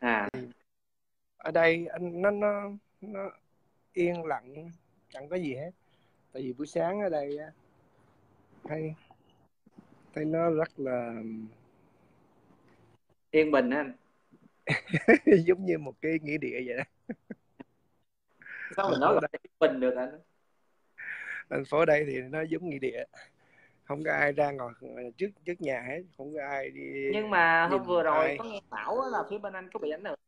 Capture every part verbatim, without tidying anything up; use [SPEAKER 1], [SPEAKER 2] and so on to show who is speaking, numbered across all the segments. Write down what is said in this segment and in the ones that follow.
[SPEAKER 1] À,
[SPEAKER 2] Ở đây anh nó nó nó yên lặng, chẳng có gì hết. Tại vì buổi sáng ở đây á, thấy thấy nó rất là
[SPEAKER 1] yên bình á anh.
[SPEAKER 2] giống như một cái nghĩa địa vậy đó.
[SPEAKER 1] Sao mình
[SPEAKER 2] Thành
[SPEAKER 1] nói
[SPEAKER 2] phố
[SPEAKER 1] là
[SPEAKER 2] đây,
[SPEAKER 1] yên bình được anh?
[SPEAKER 2] thành phố đây thì nó giống nghĩa địa, không có ai ra ngồi trước trước nhà hết, không có ai đi
[SPEAKER 1] Nhưng mà hôm vừa
[SPEAKER 2] nhìn
[SPEAKER 1] rồi
[SPEAKER 2] ai.
[SPEAKER 1] có nghe bảo là phía bên anh có bị ảnh hưởng.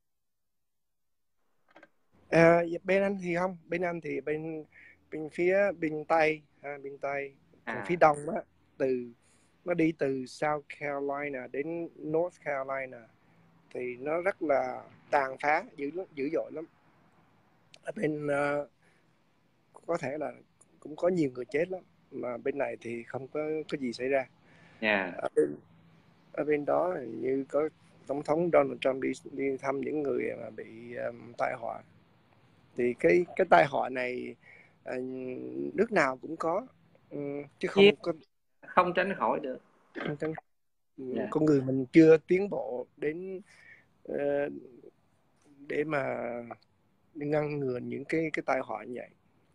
[SPEAKER 2] À, bên anh thì không, bên anh thì bên bên phía bên tây, à, bên tây, còn phía
[SPEAKER 1] À,
[SPEAKER 2] đông á, từ nó đi từ South Carolina đến North Carolina thì nó rất là tàn phá dữ dữ dội lắm. Ở bên uh, có thể là cũng có nhiều người chết lắm, mà bên này thì không có có gì xảy ra.
[SPEAKER 1] yeah.
[SPEAKER 2] Ở bên, ở bên đó như có tổng thống Donald Trump đi đi thăm những người mà bị um, tai họa. Thì cái cái tai họa này uh, nước nào cũng có, um, chứ không có
[SPEAKER 1] Không tránh khỏi được.
[SPEAKER 2] không tránh.
[SPEAKER 1] Yeah.
[SPEAKER 2] Con người mình chưa tiến bộ đến uh, để mà ngăn ngừa những cái cái tai họa như vậy.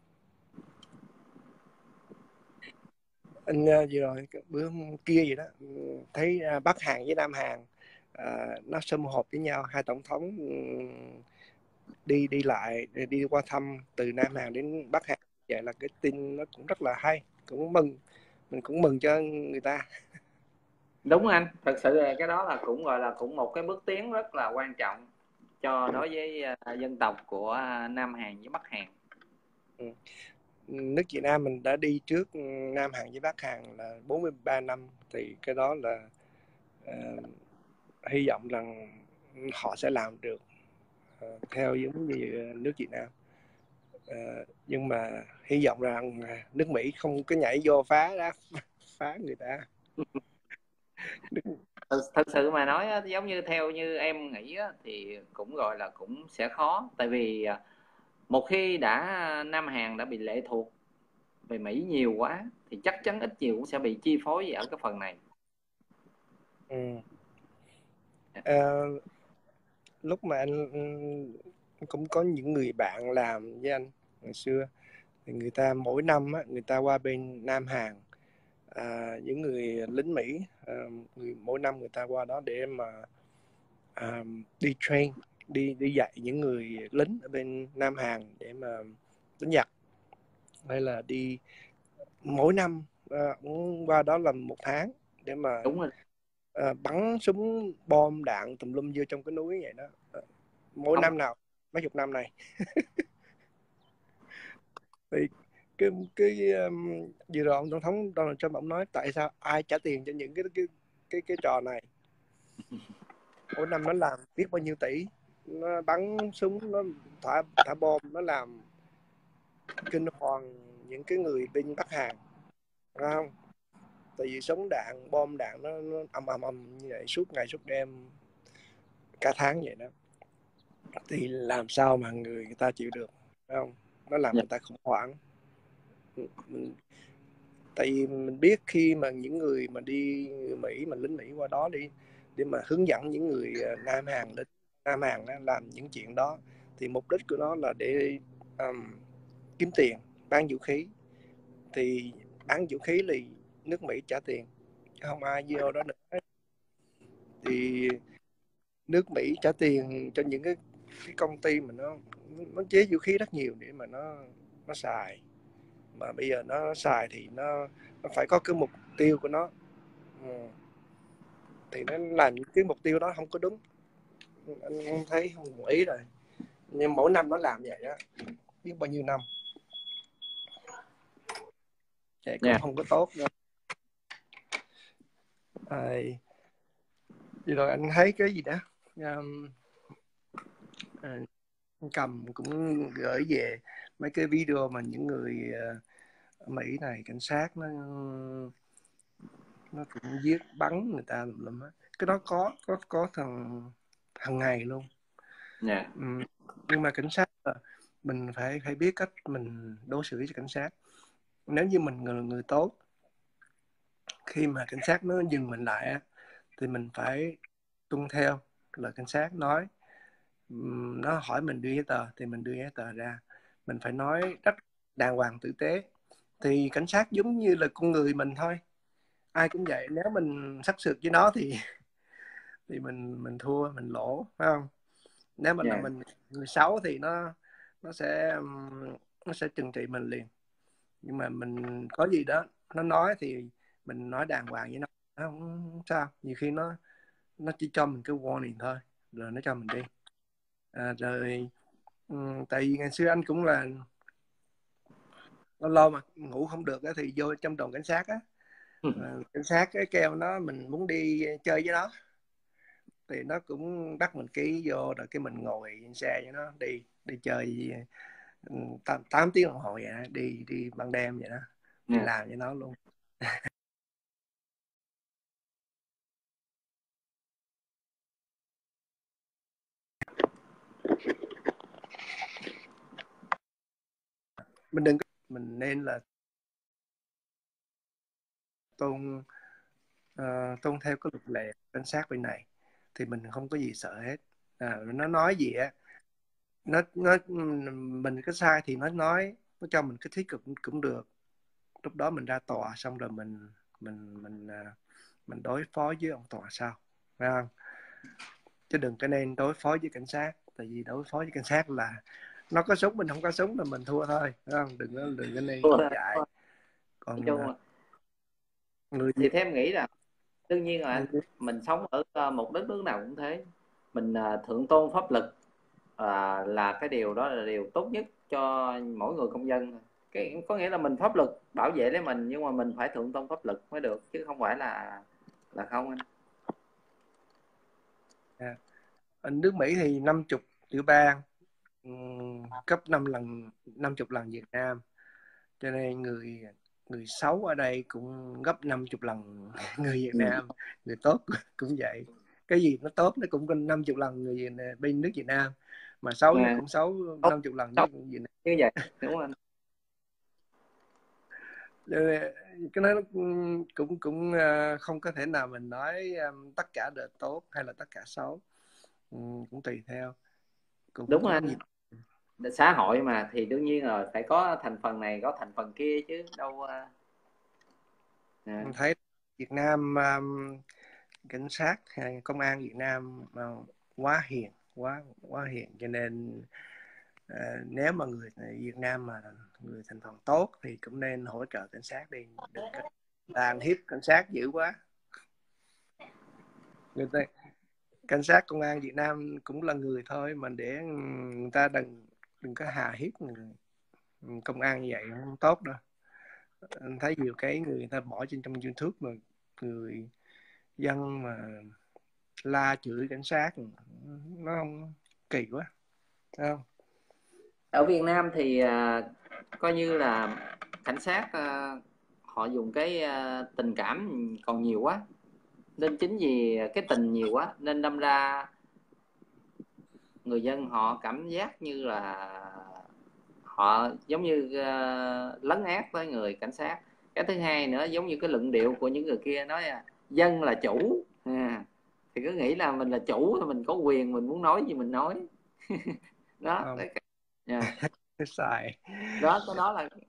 [SPEAKER 2] Anh uh, vừa rồi bữa hôm kia gì đó thấy uh, Bắc Hàn với Nam Hàn uh, nó sum họp với nhau, hai tổng thống um, đi đi lại đi qua thăm từ Nam Hàn đến Bắc Hàn. Vậy là cái tin nó cũng rất là hay, cũng mừng, mình cũng mừng cho người ta.
[SPEAKER 1] Đúng anh, thật sự là cái đó là cũng gọi là cũng một cái bước tiến rất là quan trọng cho đối với uh, dân tộc của uh, Nam Hàn với Bắc Hàn.
[SPEAKER 2] Ừ. Nước Việt Nam mình đã đi trước Nam Hàn với Bắc Hàn là bốn mươi ba năm, thì cái đó là uh, hy vọng rằng họ sẽ làm được uh, theo giống như nước Việt Nam. Uh, nhưng mà hy vọng rằng nước Mỹ không có nhảy vô phá đó, phá người ta.
[SPEAKER 1] Thật, thật sự mà nói á, giống như theo như em nghĩ á, thì cũng gọi là cũng sẽ khó, tại vì uh, một khi đã Nam Hàn đã bị lệ thuộc về Mỹ nhiều quá thì chắc chắn ít nhiều cũng sẽ bị chi phối ở cái phần này.
[SPEAKER 2] Ừ. Uh, lúc mà anh, anh cũng có những người bạn làm với anh ngày xưa, thì người ta mỗi năm á, người ta qua bên Nam Hàn, à, những người lính Mỹ, à, người, mỗi năm người ta qua đó để mà à, đi train, đi đi dạy những người lính ở bên Nam Hàn để mà đánh giặc, hay là đi mỗi năm à, cũng qua đó làm một tháng để mà
[SPEAKER 1] Đúng rồi.
[SPEAKER 2] à, bắn súng bom đạn tùm lum vô trong cái núi vậy đó. À, mỗi
[SPEAKER 1] Không.
[SPEAKER 2] năm nào mấy chục năm này. Thì cái cái um, vừa rồi ông tổng thống Donald Trump ông nói tại sao ai trả tiền cho những cái cái cái cái trò này, mỗi năm nó làm biết bao nhiêu tỷ, nó bắn súng, nó thả thả bom, nó làm kinh hoàng những cái người bên Bắc Hàn, phải không? Tại vì súng đạn bom đạn nó, nó ầm ầm ầm như vậy suốt ngày suốt đêm cả tháng vậy đó, thì làm sao mà người, người ta chịu được, phải không? Nó làm
[SPEAKER 1] Dạ.
[SPEAKER 2] người ta khủng hoảng. Mình, tại vì mình biết khi mà những người mà đi Mỹ, mà lính Mỹ qua đó đi để mà hướng dẫn những người Nam Hàn đến Nam Hàn làm những chuyện đó, thì mục đích của nó là để um, kiếm tiền, bán vũ khí. Thì bán vũ khí thì nước Mỹ trả tiền, chứ không ai vô đó nữa. Thì nước Mỹ trả tiền cho những cái, cái công ty mà nó nó chế vũ khí rất nhiều để mà nó nó xài, mà bây giờ nó xài thì nó nó phải có cái mục tiêu của nó. Ừ. Thì nó làm những cái mục tiêu đó không có đúng, anh, anh thấy không đồng ý rồi. Nhưng mỗi năm nó làm vậy đó, biết bao nhiêu năm, vậy cũng
[SPEAKER 1] Dạ.
[SPEAKER 2] không có tốt đâu. À, vậy rồi anh thấy cái gì đó, um, à, cầm cũng gửi về mấy cái video mà những người uh, Mỹ này, cảnh sát nó nó cũng giết bắn người ta lắm á. Cái đó có có có thằng hàng ngày luôn.
[SPEAKER 1] Dạ.
[SPEAKER 2] Ừ. Nhưng mà cảnh sát là mình phải phải biết cách mình đối xử với cảnh sát. Nếu như mình người người tốt, khi mà cảnh sát nó dừng mình lại á, thì mình phải tuân theo lời cảnh sát nói, nó hỏi mình đưa giấy tờ thì mình đưa giấy tờ ra, mình phải nói rất đàng hoàng tử tế. Thì cảnh sát giống như là con người mình thôi, ai cũng vậy. Nếu mình sắc sược với nó thì thì mình mình thua, mình lỗ, phải không? Nếu mà là
[SPEAKER 1] Yeah.
[SPEAKER 2] mình người xấu thì nó nó sẽ nó sẽ trừng trị mình liền. Nhưng mà mình có gì đó nó nói thì mình nói đàng hoàng với nó, nó không sao. Nhiều khi nó nó chỉ cho mình cái warning thôi rồi nó cho mình đi. À, rồi um, tại vì ngày xưa anh cũng là lâu lâu mà ngủ không được á, thì vô trong đồn cảnh sát á, à, cảnh sát cái kêu nó mình muốn đi chơi với nó thì nó cũng bắt mình ký vô, rồi cái mình ngồi trên xe với nó đi đi chơi tám, tám tiếng đồng hồ vậy đó, đi đi ban đêm vậy đó, đi
[SPEAKER 1] Yeah.
[SPEAKER 2] làm với nó luôn. Mình đừng có, mình nên là tôn uh, tôn theo cái luật lệ cảnh sát bên này thì mình không có gì sợ hết. À, nó nói gì á, nó nó mình có sai thì nó nói, nó cho mình cái thuyết cũng cũng được. Lúc đó mình ra tòa xong rồi mình mình mình mình đối phó với ông tòa sau, phải không? Chứ đừng có nên đối phó với cảnh sát, tại vì đối phó với cảnh sát là nó có súng mình không có súng là mình thua thôi, phải không? Đừng có đừng có nên dạy. Còn
[SPEAKER 1] Chung
[SPEAKER 2] người
[SPEAKER 1] thì theo em nghĩ là đương nhiên là
[SPEAKER 2] người,
[SPEAKER 1] anh, mình sống ở một đất nước nào cũng thế, mình thượng tôn pháp luật à, là cái điều đó là điều tốt nhất cho mỗi người công dân. Cái có nghĩa là mình pháp luật bảo vệ lấy mình, nhưng mà mình phải thượng tôn pháp luật mới được, chứ không phải là là không anh.
[SPEAKER 2] à, ở nước Mỹ thì năm mươi tiểu bang, um, gấp năm lần năm mươi lần Việt Nam, cho nên người người xấu ở đây cũng gấp năm mươi lần người Việt
[SPEAKER 1] Ừ.
[SPEAKER 2] Nam, người tốt cũng vậy. Cái gì nó tốt nó cũng có năm mươi lần người bên nước Việt Nam, mà xấu nó
[SPEAKER 1] À,
[SPEAKER 2] cũng xấu
[SPEAKER 1] tốt,
[SPEAKER 2] năm mươi lần
[SPEAKER 1] tốt
[SPEAKER 2] nước Việt Nam.
[SPEAKER 1] như vậy đúng không anh?
[SPEAKER 2] Cái nó cũng cũng ờ, không có thể nào mình nói um, tất cả đều tốt hay là tất cả xấu. Um, cũng tùy theo, cũng
[SPEAKER 1] Đúng
[SPEAKER 2] cũng
[SPEAKER 1] anh,
[SPEAKER 2] nhiều.
[SPEAKER 1] xã hội mà thì đương nhiên rồi phải có thành phần này có thành phần kia chứ đâu. À.
[SPEAKER 2] Mình thấy Việt Nam um, cảnh sát hay công an Việt Nam uh, quá hiền, quá quá hiền, cho nên uh, nếu mà người Việt Nam mà người thành phần tốt thì cũng nên hỗ trợ cảnh sát đi, đừng có đàn hiếp cảnh sát dữ quá. Người ta cảnh sát công an Việt Nam cũng là người thôi, mà để người ta đừng đừng có hà hiếp người công an như vậy không tốt đâu. Anh thấy nhiều cái người ta bỏ trên trong YouTube mà người dân mà la chửi cảnh sát, nó không kỳ quá, phải không?
[SPEAKER 1] Ở Việt Nam thì à, coi như là cảnh sát à, họ dùng cái à, tình cảm còn nhiều quá, nên chính vì cái tình nhiều quá nên đâm ra người dân họ cảm giác như là họ giống như uh, lấn át với người cảnh sát. Cái thứ hai nữa, giống như cái luận điệu của những người kia nói là dân là chủ, à, thì cứ nghĩ là mình là chủ thì mình có quyền, mình muốn nói gì mình nói. Đó
[SPEAKER 2] Không,
[SPEAKER 1] cái, yeah.
[SPEAKER 2] cái xài
[SPEAKER 1] Đó cái đó là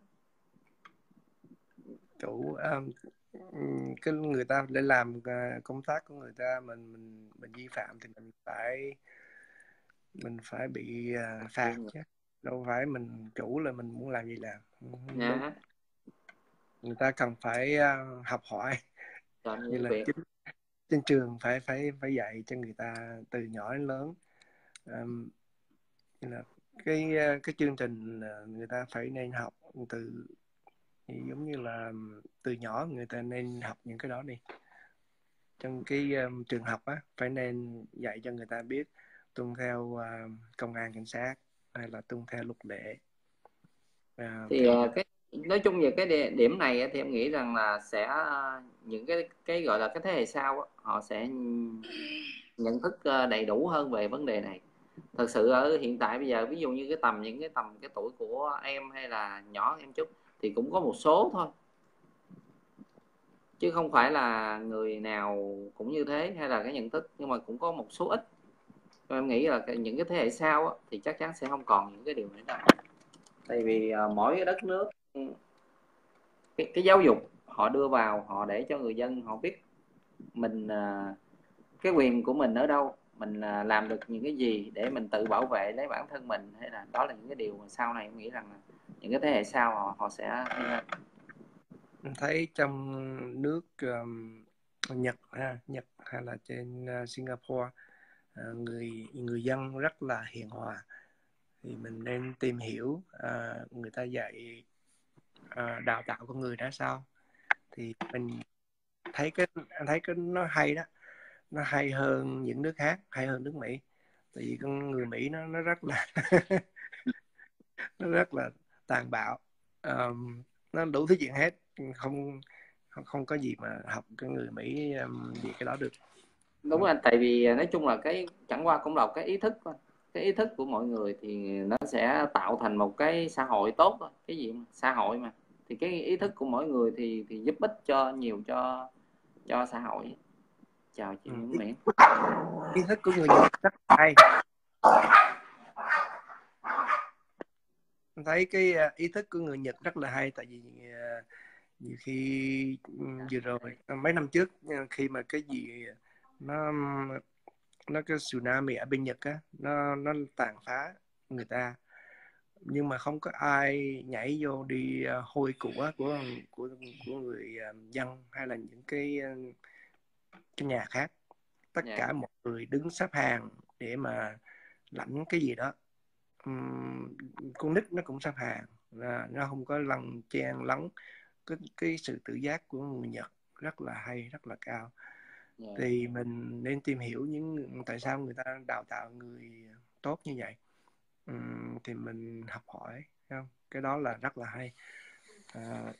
[SPEAKER 2] chủ um, cái người ta để làm uh, công tác của người ta, mình mình mình vi phạm thì mình phải mình phải bị uh, phạt chứ, đâu phải mình chủ là mình muốn làm gì làm, không đúng.
[SPEAKER 1] yeah.
[SPEAKER 2] Người ta cần phải uh, học hỏi,
[SPEAKER 1] Chọn
[SPEAKER 2] như
[SPEAKER 1] những
[SPEAKER 2] là
[SPEAKER 1] việc.
[SPEAKER 2] chính trên trường phải phải phải dạy cho người ta từ nhỏ đến lớn. Um, như là cái cái chương trình người ta phải nên học từ, giống như là từ nhỏ người ta nên học những cái đó đi. Trong cái um, trường học á, phải nên dạy cho người ta biết tuân theo uh, công an cảnh sát hay là tuân theo luật lệ. Uh,
[SPEAKER 1] Thì
[SPEAKER 2] thì
[SPEAKER 1] uh, cái nói chung về cái điểm này thì em nghĩ rằng là sẽ uh, những cái cái gọi là cái thế hệ sau họ sẽ nhận thức uh, đầy đủ hơn về vấn đề này. Thật sự ở hiện tại bây giờ, ví dụ như cái tầm những cái tầm cái tuổi của em hay là nhỏ em chút thì cũng có một số thôi, chứ không phải là người nào cũng như thế hay là cái nhận thức, nhưng mà cũng có một số ít. Em nghĩ là những cái thế hệ sau á, thì chắc chắn sẽ không còn những cái điều này đâu. Tại vì uh, mỗi đất nước cái, cái giáo dục họ đưa vào, họ để cho người dân họ biết mình uh, cái quyền của mình ở đâu, mình uh, làm được những cái gì để mình tự bảo vệ lấy bản thân mình, hay là đó là những cái điều mà sau này em nghĩ rằng là những cái thế hệ sau họ họ sẽ
[SPEAKER 2] Mình thấy trong nước um, Nhật ha, Nhật hay là trên uh, Singapore, uh, người người dân rất là hiền hòa, thì mình nên tìm hiểu uh, người ta dạy uh, đào tạo con người ra sao, thì mình thấy cái anh thấy cái nó hay đó, nó hay hơn những nước khác, hay hơn nước Mỹ. Tại vì con người Mỹ nó nó rất là nó rất là tàn bạo, um, nó đủ thứ chuyện hết, không không không có gì mà học cái người Mỹ um, về cái đó được.
[SPEAKER 1] đúng anh. Tại vì nói chung là cái chẳng qua cũng là cái ý thức thôi, cái ý thức của mọi người thì nó sẽ tạo thành một cái xã hội tốt thôi. Cái gì mà xã hội mà, thì cái ý thức của mỗi người thì thì giúp ích cho nhiều cho cho xã hội. Chào chị
[SPEAKER 2] Ừ.
[SPEAKER 1] Nguyễn Miễn.
[SPEAKER 2] Ý thức của người Nhật rất hay. Tôi thấy cái ý thức của người Nhật rất là hay, tại vì uh, nhiều khi vừa rồi mấy năm trước khi mà cái gì nó nó cái tsunami ở bên Nhật á, nó nó tàn phá người ta, nhưng mà không có ai nhảy vô đi uh, hôi của của của của người uh, dân hay là những cái uh, cái nhà khác. Tất
[SPEAKER 1] Yeah.
[SPEAKER 2] cả mọi người đứng xếp hàng để mà lãnh cái gì đó. Uhm, con nít nó cũng xếp hàng, là nó không có lằng chen lấn. cái cái sự tự giác của người Nhật rất là hay, rất là cao.
[SPEAKER 1] Yeah.
[SPEAKER 2] Thì mình nên tìm hiểu những tại sao người ta đào tạo người tốt như vậy, uhm, thì mình học hỏi, không? Cái đó là rất là hay. À,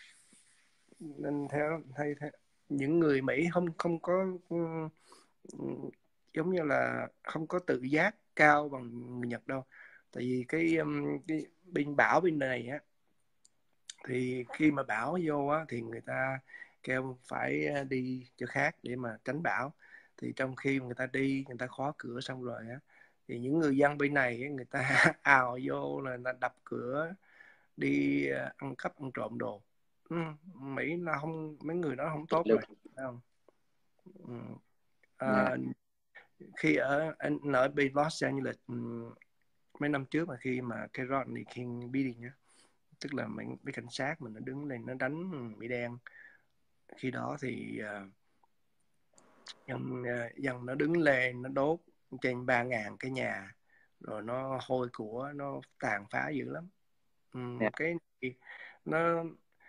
[SPEAKER 2] nên theo, theo, theo những người Mỹ không không có um, giống như là không có tự giác cao bằng người Nhật đâu. Tại vì cái, um, cái bên bão bên này á, thì khi mà bão vô á, thì người ta kêu phải đi chỗ khác để mà tránh bão. Thì trong khi người ta đi, người ta khóa cửa xong rồi á, thì những người dân bên này người ta ào vô là người ta đập cửa đi ăn cắp ăn trộm đồ. Ừ, Mỹ là không, mấy người đó không tốt rồi, phải không? Ừ. À, khi ở anh ở bên Los Angeles mấy năm trước mà khi mà cái Rodney King beating á, tức là mấy, mấy cảnh sát mình nó đứng lên nó đánh Mỹ đen, khi đó thì uh, dân uh, dân nó đứng lên nó đốt trên ba ngàn cái nhà, rồi nó hôi của, nó tàn phá dữ lắm. Um,
[SPEAKER 1] Yeah.
[SPEAKER 2] cái nó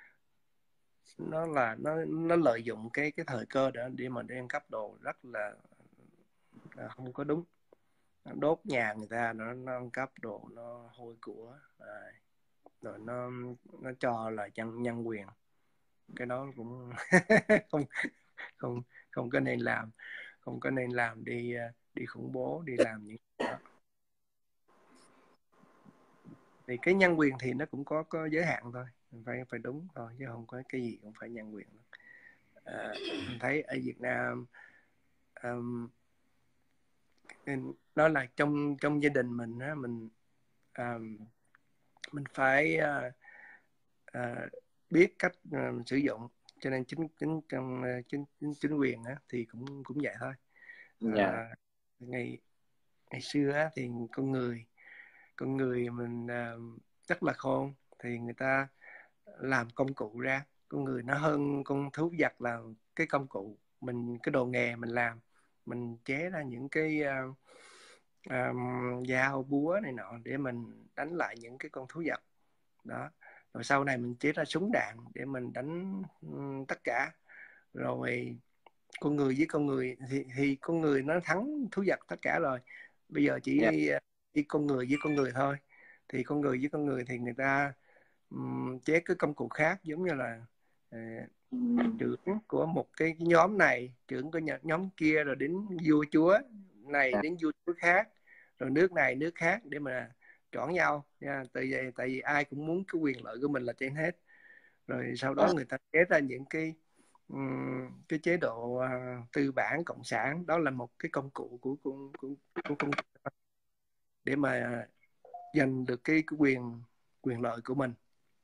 [SPEAKER 2] nó là nó nó lợi dụng cái cái thời cơ đó để mà đi ăn cắp đồ, rất là, là không có đúng. Nó đốt nhà người ta, nó, nó ăn cắp đồ, nó hôi của, à, rồi nó nó cho là nhân nhân quyền. Cái đó cũng không không không có nên làm, không có nên làm, đi đi khủng bố, đi làm những đó. Thì cái nhân quyền thì nó cũng có có giới hạn thôi, phải phải đúng thôi, chứ không có cái gì cũng phải nhân quyền. À, mình thấy ở Việt Nam um, đó là trong trong gia đình mình á, mình um, mình phải uh, uh, biết cách uh, sử dụng, cho nên chính chính trong uh, chính, chính chính quyền á, thì cũng cũng vậy thôi.
[SPEAKER 1] Yeah.
[SPEAKER 2] À, ngày ngày xưa á, thì con người con người mình uh, rất là khôn, thì người ta làm công cụ ra. Con người nó hơn con thú vật là cái công cụ, mình cái đồ nghề mình làm, mình chế ra những cái uh, um, dao búa này nọ để mình đánh lại những cái con thú vật đó. Rồi sau này mình chế ra súng đạn để mình đánh um, tất cả. Rồi con người với con người thì, thì con người nó thắng thú vật tất cả rồi. Bây giờ chỉ
[SPEAKER 1] Yeah.
[SPEAKER 2] chỉ con người với con người thôi. Thì con người với con người thì người ta um, chế cái công cụ khác, giống như là uh, trưởng của một cái nhóm này, trưởng của nhóm kia, rồi đến vua chúa này,
[SPEAKER 1] Yeah.
[SPEAKER 2] đến vua chúa khác, rồi nước này nước khác, để mà chọn nhau nha. Tại vì tại vì ai cũng muốn cái quyền lợi của mình là trên hết. Rồi sau đó người ta chế ra những cái cái chế độ uh, tư bản cộng sản đó là một cái công cụ của của của, của công để mà giành được cái, cái quyền quyền lợi của mình.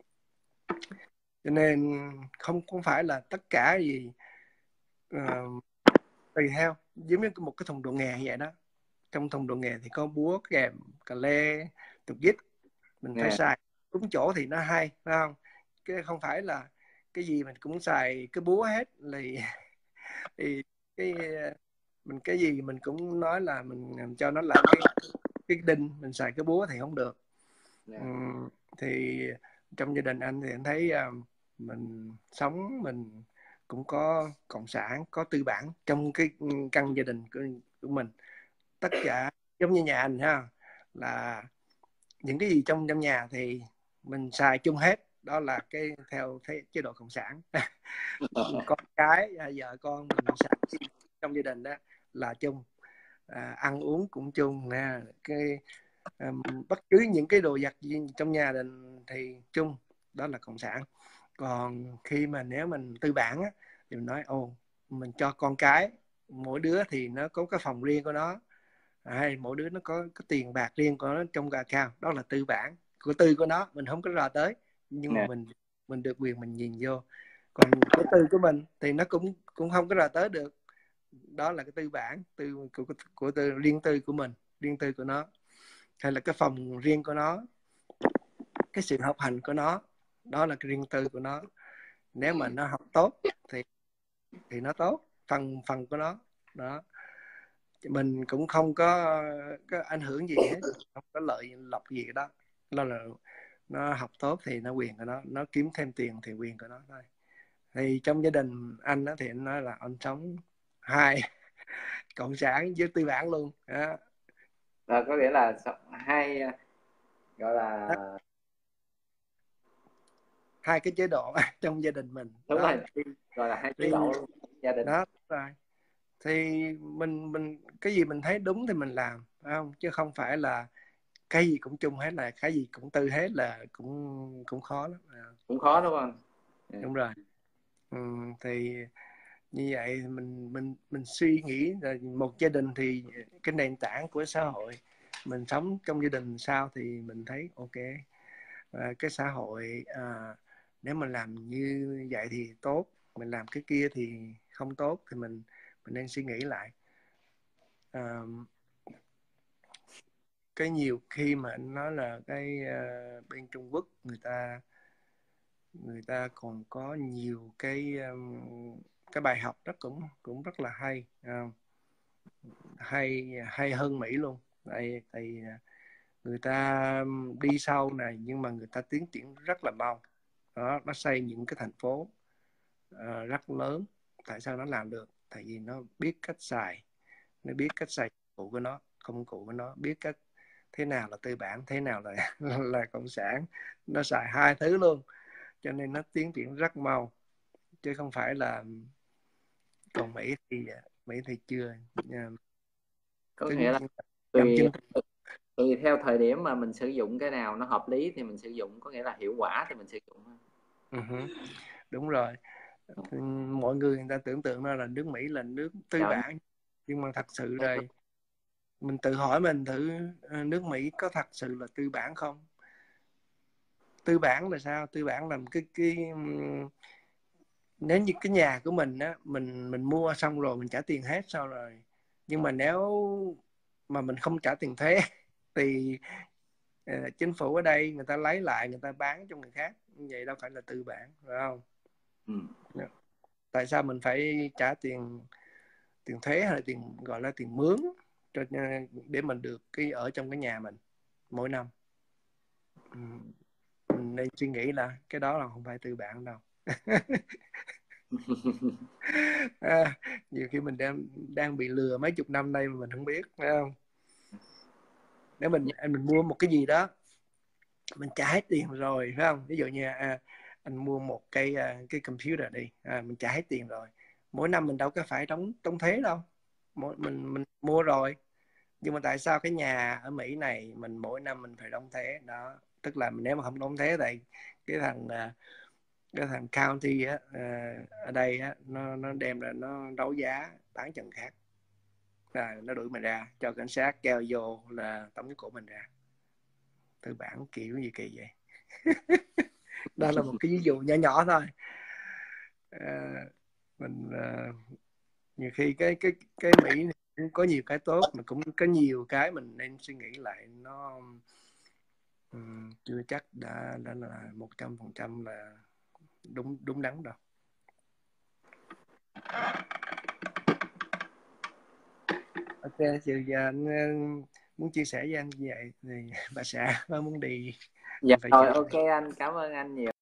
[SPEAKER 2] Cho nên không không phải là tất cả gì uh, tùy theo, giống như một cái thùng đồ nghề vậy đó. Trong thùng đồ nghề thì có búa, kèm, cà lê, tục dít, mình phải xài đúng chỗ thì nó hay, phải không? Cái không phải là cái gì mình cũng xài cái búa hết thì, thì cái mình cái gì mình cũng nói là mình cho nó là cái cái đinh, mình xài cái búa thì không được. Yeah. Uhm, thì trong gia đình anh thì anh thấy uh, mình sống mình cũng có cộng sản, có tư bản trong cái căn gia đình của, của mình. Tất cả giống như nhà anh ha, là những cái gì trong trong nhà thì mình xài chung hết, đó là cái theo thế chế độ cộng sản. Con cái vợ con mình xài trong gia đình đó là chung, à, ăn uống cũng chung nè, cái um, bất cứ những cái đồ vật gì trong nhà đình thì chung, đó là cộng sản. Còn khi mà nếu mình tư bản á, thì mình nói ồ mình cho con cái mỗi đứa thì nó có cái phòng riêng của nó, à, mỗi đứa nó có cái tiền bạc riêng của nó trong gà cao, đó là tư bản của tư của nó, mình không có rò tới, nhưng mà mình mình được quyền mình nhìn vô. Còn cái tư của mình thì nó cũng cũng không có rò tới được, đó là cái tư bản, tư của, của tư riêng tư của mình, riêng tư của nó, hay là cái phòng riêng của nó, cái sự học hành của nó, đó là cái riêng tư của nó. Nếu mà nó học tốt thì thì nó tốt, phần phần của nó đó, mình cũng không có, có ảnh hưởng gì hết, không có lợi lộc gì đó. Đó là nó học tốt thì nó quyền của nó, nó kiếm thêm tiền thì quyền của nó thôi. Thì trong gia đình anh đó thì anh nói là anh sống hai cộng sản với tư bản luôn đó.
[SPEAKER 1] À, có nghĩa là hai gọi là
[SPEAKER 2] hai cái chế độ trong gia đình mình.
[SPEAKER 1] Đúng
[SPEAKER 2] đó.
[SPEAKER 1] rồi,
[SPEAKER 2] Thì,
[SPEAKER 1] gọi là hai chế
[SPEAKER 2] thì,
[SPEAKER 1] độ gia đình
[SPEAKER 2] đó rồi. Thì mình mình cái gì mình thấy đúng thì mình làm, phải không? Chứ không phải là cái gì cũng chung hết, là cái gì cũng tư hết là cũng cũng khó lắm.
[SPEAKER 1] Cũng khó đúng không?
[SPEAKER 2] Đúng rồi. Ừ, thì như vậy mình mình mình suy nghĩ là một gia đình thì cái nền tảng của xã hội, mình sống trong gia đình sao thì mình thấy ok, à, cái xã hội à, nếu mình làm như vậy thì tốt, mình làm cái kia thì không tốt, thì mình mình nên suy nghĩ lại. À, cái nhiều khi mà anh nói là cái uh, bên Trung Quốc người ta người ta còn có nhiều cái um, cái bài học rất cũng cũng rất là hay, uh, hay hay hơn Mỹ luôn. Tại tại người ta đi sau này nhưng mà người ta tiến triển rất là mau. Đó, nó xây những cái thành phố uh, rất lớn. Tại sao nó làm được? Tại vì nó biết cách xài, nó biết cách xài công cụ của nó, công cụ của nó, biết cách thế nào là tư bản, thế nào là là cộng sản, nó xài hai thứ luôn, cho nên nó tiến triển rất mau, chứ không phải là còn Mỹ thì Mỹ thì chưa.
[SPEAKER 1] Có
[SPEAKER 2] Chứng,
[SPEAKER 1] nghĩa là
[SPEAKER 2] chậm
[SPEAKER 1] tùy
[SPEAKER 2] chứng.
[SPEAKER 1] tùy theo thời điểm mà mình sử dụng cái nào nó hợp lý thì mình sử dụng, có nghĩa là hiệu quả thì mình sử dụng.
[SPEAKER 2] Uh-huh. Đúng rồi. Mọi người người ta tưởng tượng ra là nước Mỹ là nước tư
[SPEAKER 1] Chậm.
[SPEAKER 2] bản, nhưng mà thật sự đây mình tự hỏi mình thử, nước Mỹ có thật sự là tư bản không? Tư bản là sao? Tư bản là cái cái nếu như cái nhà của mình á, mình mình mua xong rồi mình trả tiền hết sau rồi, nhưng mà nếu mà mình không trả tiền thuế thì uh, chính phủ ở đây người ta lấy lại, người ta bán cho người khác, như vậy đâu phải là tư bản, phải không? Ừ. Tại sao mình phải trả tiền tiền thuế hay là tiền gọi là tiền mướn cho để mình được cái ở trong cái nhà mình mỗi năm? Ừ. Mình nên suy nghĩ là cái đó là không phải tư bản đâu. À, nhiều khi mình đang đang bị lừa mấy chục năm nay mà mình không biết, phải không? Nếu mình mình mua một cái gì đó mình trả hết tiền rồi, phải không? Ví dụ như à, anh mua một cái cái computer đi, à, mình trả hết tiền rồi, mỗi năm mình đâu có phải đóng đóng thuế đâu, mỗi mình mình mua rồi, nhưng mà tại sao cái nhà ở Mỹ này mình mỗi năm mình phải đóng thuế đó? Tức là nếu mà không đóng thuế thì cái thằng cái thằng county á, à, ở đây á, nó nó đem ra nó đấu giá bán chừng khác, là nó đuổi mình ra, cho cảnh sát kêu vô là tống cổ mình ra. Tư bản kiểu gì kỳ vậy. Đó là một cái ví dụ nhỏ nhỏ thôi. À, mình à, nhiều khi cái cái cái Mỹ này cũng có nhiều cái tốt, mà cũng có nhiều cái mình nên suy nghĩ lại, nó um, chưa chắc đã đã là một trăm phần trăm là đúng đúng đắn đâu. Ok, trừ giờ anh uh, muốn chia sẻ với anh như vậy thì bà xã có muốn đi
[SPEAKER 1] Dạ
[SPEAKER 2] phải
[SPEAKER 1] rồi,
[SPEAKER 2] chia
[SPEAKER 1] ok anh, cảm ơn anh nhiều.